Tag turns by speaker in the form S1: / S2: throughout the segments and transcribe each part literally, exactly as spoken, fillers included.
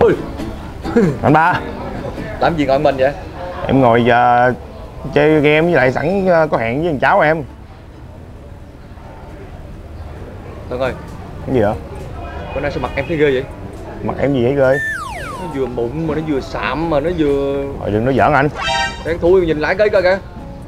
S1: Ui.
S2: Anh ba.
S1: Làm gì ngồi mình vậy?
S2: Em ngồi uh, chơi game với lại sẵn uh, có hẹn với thằng cháu em.
S1: Tao ơi.
S2: Cái gì vậy?
S1: Bữa nay sao mặt em thấy ghê vậy?
S2: Mặt em gì vậy ghê?
S1: Nó vừa mụn mà nó vừa sạm mà nó vừa...
S2: Thôi đừng nói giỡn anh.
S1: Đang thui nhìn lại cái coi kìa.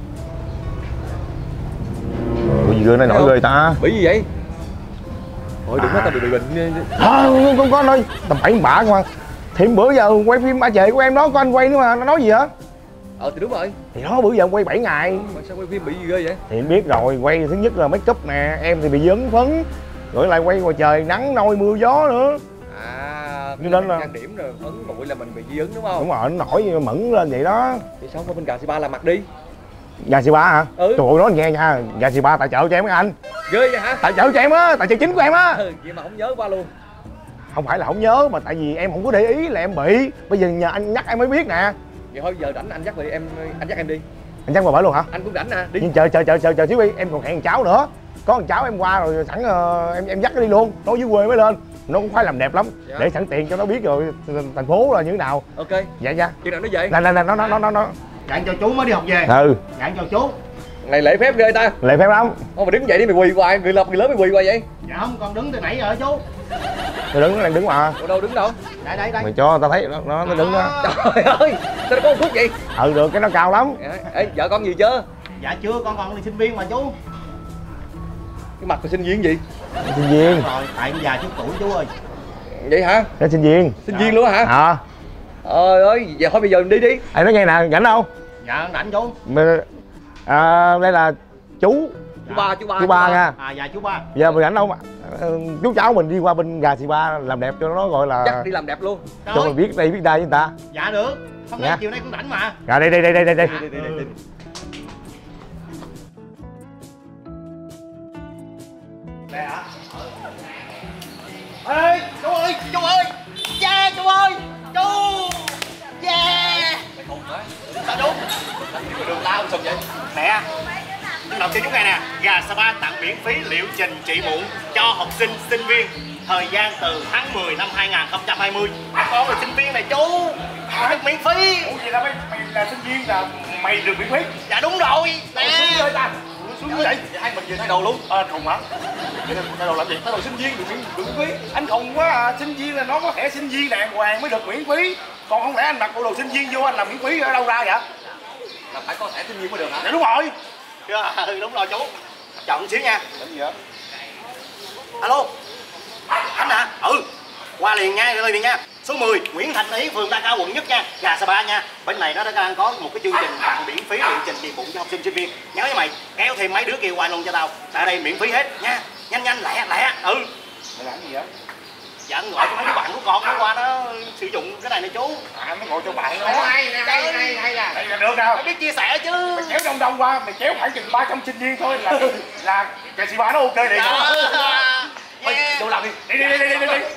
S2: Ủa gì ghê nó nổi ghê ta?
S1: Bị gì vậy? Thôi đừng nói tao bị bị bệnh.
S2: Không, không có nói tầm bậy bạ mà. Thì bữa giờ quay phim ba chệ của em đó, có anh quay nữa mà, nó nói gì hả?
S1: Ờ thì đúng rồi.
S2: Thì đó bữa giờ em quay bảy ngày.
S1: Mà sao quay phim bị gì ghê vậy?
S2: Thì em biết rồi, quay thứ nhất là make up nè, em thì bị dấn phấn. Rồi lại quay ngoài trời nắng nôi mưa gió nữa.
S1: À,
S2: cho nên là
S1: trang điểm rồi phấn bụi là mình bị dị ứng đúng không?
S2: Đúng rồi, nó nổi mẫn lên vậy đó.
S1: Thì sao qua bên Gà xì ba làm mặt đi.
S2: Gà xì ba hả?
S1: Ừ.
S2: Trời ơi nói nghe nha, Gà xì ba tài trợ cho em các anh.
S1: Ghê vậy hả?
S2: Tài trợ cho em á, tài trợ chính của em á.
S1: Ừ, vậy mà không nhớ qua luôn.
S2: Không phải là không nhớ mà tại vì em không có để ý là em bị. Bây giờ nhờ anh nhắc em mới biết nè.
S1: Vậy thôi giờ rảnh anh dắt đi em, anh dắt em đi.
S2: Anh dắt qua bển luôn hả?
S1: Anh cũng rảnh nè, đi.
S2: Nhưng chờ chờ chờ chờ chờ xíu đi, em còn hẹn cháu nữa. Có thằng cháu em qua rồi sẵn uh, em em dắt nó đi luôn, nó dưới quê mới lên. Nó cũng phải làm đẹp lắm. Dạ. Để sẵn tiền cho nó biết rồi thành phố là như thế nào.
S1: Ok.
S2: Dạ dạ.
S1: Chừng nào nó về?
S2: Là là là nó nó nó nó nó.
S3: Dặn cho chú mới đi học về.
S2: Ừ.
S3: Dặn cho chú.
S1: Này lễ phép ghê ta.
S2: Lễ phép lắm.
S1: Thôi mà đứng dậy đi mày quỳ hoài, người lập người lớn mày quỳ hoài vậy.
S3: Dạ không, con đứng từ nãy giờ chú.
S2: Tôi đứng, nó đang đứng mà.
S1: Ủa đâu đứng đâu?
S3: Đây đây đây.
S2: Mày cho tao thấy nó nó, nó đứng đó.
S1: Trời ơi, sao nó có một phút vậy?
S2: Ừ được, cái nó cao lắm.
S1: Ê, vợ con gì chưa?
S3: Dạ chưa, con còn là sinh viên mà chú.
S1: Cái mặt là sinh viên gì?
S2: Sinh viên.
S3: Rồi, tại em già chút tuổi chú ơi.
S1: Vậy hả?
S2: Nó sinh viên.
S1: Sinh viên luôn hả?
S2: Ờ.
S1: Trời ơi, vậy thôi bây giờ mình đi đi.
S2: Anh nói nghe nè, rảnh không?
S3: Dạ rảnh chú.
S2: Mình, à, đây là chú.
S1: Chú ba, chú ba.
S2: Chú ba nha.
S3: À dạ chú ba.
S2: Giờ mình rảnh không? À, chú cháu mình đi qua bên Gà xì ba làm đẹp cho nó gọi là.
S1: Dắt đi làm đẹp luôn.
S2: Cho mình biết đây biết đây với người ta.
S3: Dạ được. Hôm nay
S2: Dạ.
S3: chiều nay cũng rảnh mà.
S2: Rồi đây đây đây đây đây đây.
S1: Đi, đi, đi, đi, đi.
S3: Đây hả? Ê, chú ơi, chú ơi. Yeah, chú ơi. Chú. Yeah.
S1: Mày khùng hả?
S3: Sao chú?
S1: Cái đường lao sao vậy?
S3: Nè. Đọc cho chú nghe nè. Gà Sapa tặng miễn phí liệu trình trị mụn cho học sinh, sinh viên. Thời gian từ tháng mười năm hai nghìn không trăm hai mươi. Con là sinh viên này chú. Được miễn phí.
S4: Ủa vậy là mày, mày là sinh viên là mày được miễn phí?
S3: Dạ đúng rồi.
S4: Nè. Xuống dưới ta. Xuống dưới vậy.
S1: Vậy hai mình vừa thay đồ luôn.
S4: Ờ à, khùng hả? Vậy thay đồ làm gì? Thay đồ sinh viên được miễn, được miễn phí. Anh khùng quá à. Sinh viên là nó có thẻ sinh viên đàng hoàng mới được miễn phí. Còn không lẽ anh mặc bộ đồ sinh viên vô anh làm miễn phí ở đâu ra vậy?
S1: Là phải có thẻ sinh viên mới được hả?
S4: Dạ đúng rồi.
S3: Ừ, đúng rồi chú. Chọn xíu nha.
S4: Làm gì vậy?
S3: Alo. Anh hả? Ừ. Qua liền nha, qua liền nha. Số mười Nguyễn Thành Ý, phường Đa Cao, quận Nhất nha. Gà Sapa nha. Bên này nó đang có một cái chương trình tặng miễn phí liệu trình trị mụn cho học sinh sinh viên. Nhớ với mày, kéo thêm mấy đứa kia qua luôn cho tao. Tại đây miễn phí hết nha. Nhanh nhanh lẹ lẹ. Ừ.
S4: Mày làm gì vậy?
S3: Dạ anh gọi cho mấy đứa bạn của con nó qua nó sử dụng cái này nè chú.
S4: À nó gọi cho bạn nó.
S3: Hay nè, hay hay hay nè.
S4: Đây là được nào?
S3: Phải biết chia sẻ chứ.
S4: Mày kéo đông đông qua, mày kéo khoảng chừng ba trăm sinh viên thôi là là Gà xì ba nó ok liền.
S3: Thôi, vô làm đi.
S4: Đi đi đi đi đi đi.